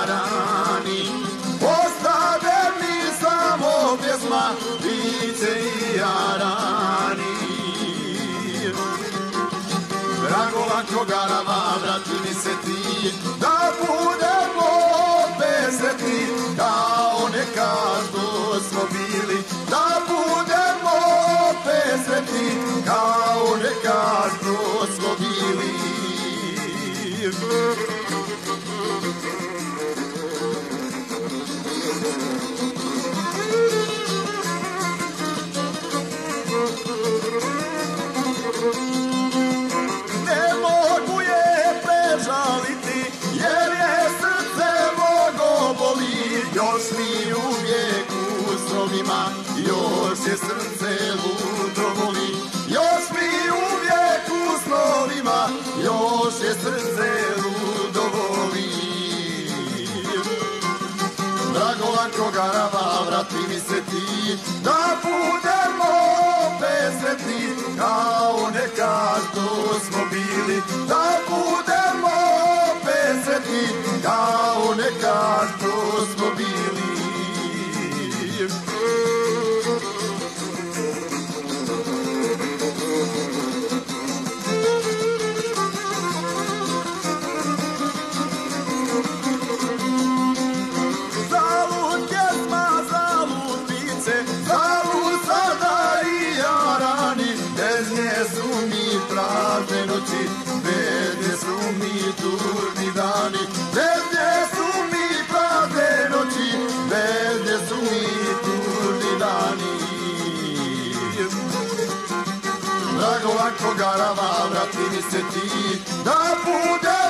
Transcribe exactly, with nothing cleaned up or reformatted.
jarani, ostade mi samo pjesma, biće i jarani. Dragolanko Garava, vrati mi se ti, da budemo opet sretni, kao nekad što smo bili, da budemo opet sretni, kao nekad što smo bili. Ne mogu je prežaliti, jer je srce mnogo boli, još mi uvijek u snovima, još je srce ludo voli, još mi uvijek u snovima, još je srce ludo voli. Dragolanko Garava, vrati mi se ti, da budemo opet sretni, kao nekad što smo bili, da budemo opet sretni, kao nekad što smo bili. Zalud pjesma, zalud pice, zalud sada i jarani, bez nje su mi prazne noći, bez nje su mi tužni dani, bez nje su mi prazne noći, bez nje su mi tužni dani. Dragolanko Garava, vrati mi se ti, da bude